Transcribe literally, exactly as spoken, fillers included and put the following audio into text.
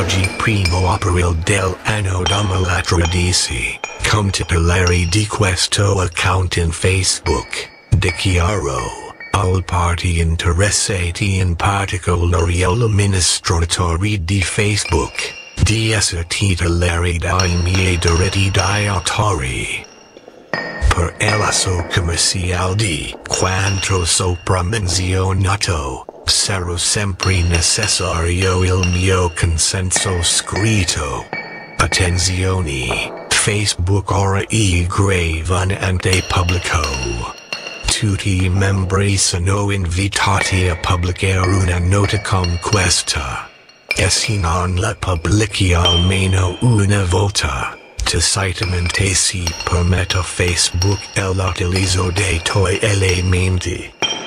oggi primo aprile dell'anno duemilatredici, come titolare di questo account in Facebook, dichiaro all parti interessati in particolare gli amministratori di Facebook, di essere titolari dei miei diritti di autore. Per l'uso commerciale di quanto sopra menzionato, sarà sempre necessario il mio consenso scritto. Attenzione, Facebook ora è gravemente pubblico. Tutti i membri sono invitati a pubblicare una nota come questa. E se non la pubblichi almeno una volta, tacitamente si permette a Facebook l'utilizzo dei tuoi elementi.